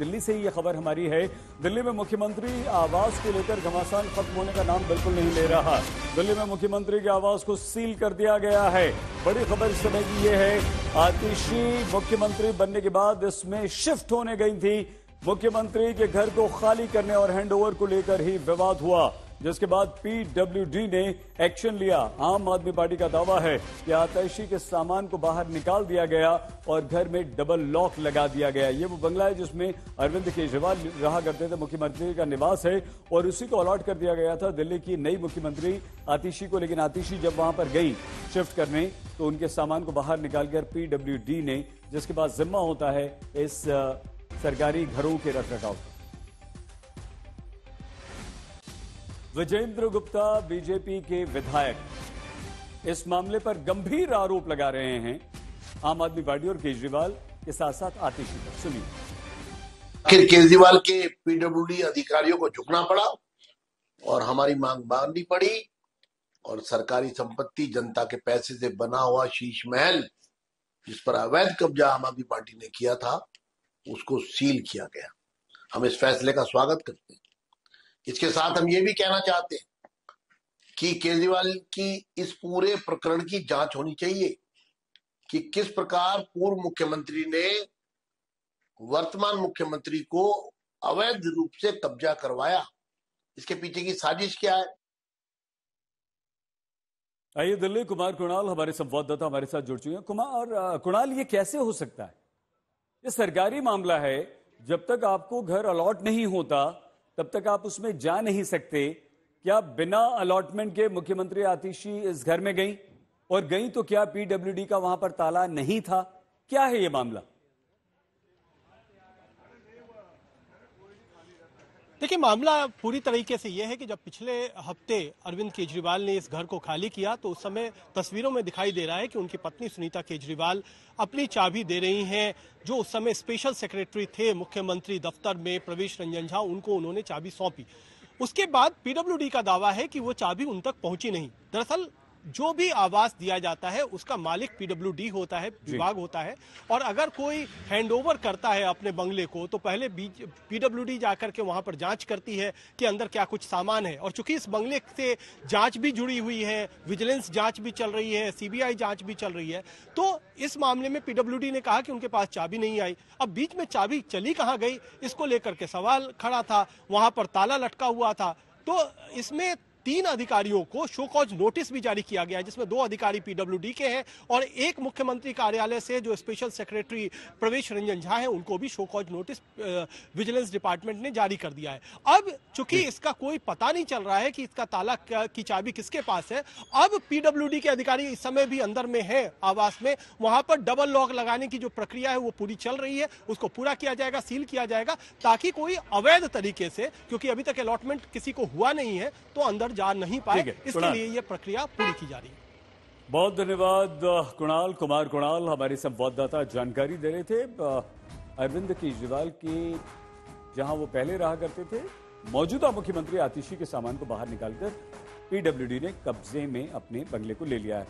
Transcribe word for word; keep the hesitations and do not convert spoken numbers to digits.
दिल्ली से ही ये खबर हमारी है। दिल्ली में मुख्यमंत्री आवास को लेकर घमासान खत्म होने का नाम बिल्कुल नहीं ले रहा। दिल्ली में मुख्यमंत्री के आवास को सील कर दिया गया है। बड़ी खबर इस समय की ये है, आतिशी मुख्यमंत्री बनने के बाद इसमें शिफ्ट होने गई थी। मुख्यमंत्री के घर को खाली करने और हैंडओवर को लेकर ही विवाद हुआ, जिसके बाद पीडब्ल्यूडी ने एक्शन लिया। आम आदमी पार्टी का दावा है कि आतिशी के सामान को बाहर निकाल दिया गया और घर में डबल लॉक लगा दिया गया। ये वो बंगला है जिसमें अरविंद केजरीवाल रहा करते थे, मुख्यमंत्री का निवास है, और उसी को अलॉट कर दिया गया था दिल्ली की नई मुख्यमंत्री आतिशी को। लेकिन आतिशी जब वहां पर गई शिफ्ट करने तो उनके सामान को बाहर निकालकर पीडब्ल्यूडी ने, जिसके बाद जिम्मा होता है इस सरकारी घरों के रखरखाव। विजेंद्र गुप्ता बीजेपी के विधायक इस मामले पर गंभीर आरोप लगा रहे हैं आम आदमी पार्टी और केजरीवाल के साथ साथ आतिशी पर। सुनिए। आखिर केजरीवाल के पीडब्ल्यूडी अधिकारियों को झुकना पड़ा और हमारी मांग माननी पड़ी और सरकारी संपत्ति, जनता के पैसे से बना हुआ शीश महल जिस पर अवैध कब्जा आम आदमी पार्टी ने किया था, उसको सील किया गया। हम इस फैसले का स्वागत करते हैं। इसके साथ हम ये भी कहना चाहते हैं कि केजरीवाल की इस पूरे प्रकरण की जांच होनी चाहिए कि किस प्रकार पूर्व मुख्यमंत्री ने वर्तमान मुख्यमंत्री को अवैध रूप से कब्जा करवाया, इसके पीछे की साजिश क्या है। आइए दिल्ली कुमार कुणाल हमारे संवाददाता हमारे साथ जुड़ चुके हैं। कुमार कुणाल, ये कैसे हो सकता है? ये सरकारी मामला है, जब तक आपको घर अलॉट नहीं होता तब तक आप उसमें जा नहीं सकते। क्या बिना अलॉटमेंट के मुख्यमंत्री आतिशी इस घर में गई, और गई तो क्या पीडब्ल्यूडी का वहां पर ताला नहीं था? क्या है ये मामला? देखिए, मामला पूरी तरीके से यह है कि जब पिछले हफ्ते अरविंद केजरीवाल ने इस घर को खाली किया तो उस समय तस्वीरों में दिखाई दे रहा है कि उनकी पत्नी सुनीता केजरीवाल अपनी चाबी दे रही हैं। जो उस समय स्पेशल सेक्रेटरी थे मुख्यमंत्री दफ्तर में, प्रवेश रंजन झा, उनको उन्होंने चाबी सौंपी। उसके बाद पीडब्ल्यूडी का दावा है कि वो चाबी उन तक पहुंची नहीं। दरअसल जो भी आवास दिया जाता है उसका मालिक पीडब्ल्यूडी होता है, विभाग होता है, और अगर कोई हैंडओवर करता है अपने बंगले को तो पहले पीडब्ल्यूडी जाकर के वहां पर जांच करती है कि अंदर क्या कुछ सामान है। और चूंकि इस बंगले से जांच भी जुड़ी हुई है, विजिलेंस जांच भी चल रही है, सीबीआई जांच भी चल रही है, तो इस मामले में पीडब्ल्यूडी ने कहा कि उनके पास चाबी नहीं आई। अब बीच में चाबी चली कहां गई, इसको लेकर के सवाल खड़ा था। वहां पर ताला लटका हुआ था। तो इसमें तीन अधिकारियों को शो कॉज नोटिस भी जारी किया गया है, जिसमें दो अधिकारी पीडब्ल्यूडी के हैं और एक मुख्यमंत्री कार्यालय से जो स्पेशल सेक्रेटरी प्रवेश रंजन झा है, उनको भी show cause notice vigilance department ने जारी कर दिया है। अब चूंकि इसका कोई पता नहीं चल रहा है कि इसका ताला की चाबी किसके पास है, अब पीडब्ल्यूडी के अधिकारी इस समय भी अंदर में है आवास में। वहां पर डबल लॉक लगाने की जो प्रक्रिया है वो पूरी चल रही है, उसको पूरा किया जाएगा, सील किया जाएगा, ताकि कोई अवैध तरीके से, क्योंकि अभी तक अलॉटमेंट किसी को हुआ नहीं है, तो अंदर जा नहीं पाए। इसके लिए यह प्रक्रिया पूरी की जा रही है। बहुत धन्यवाद कुणाल। कुमार कुणाल हमारे संवाददाता जानकारी दे रहे थे। अरविंद केजरीवाल के जहां वो पहले रहा करते थे, मौजूदा मुख्यमंत्री आतिशी के सामान को बाहर निकालकर पीडब्ल्यूडी ने कब्जे में अपने बंगले को ले लिया है।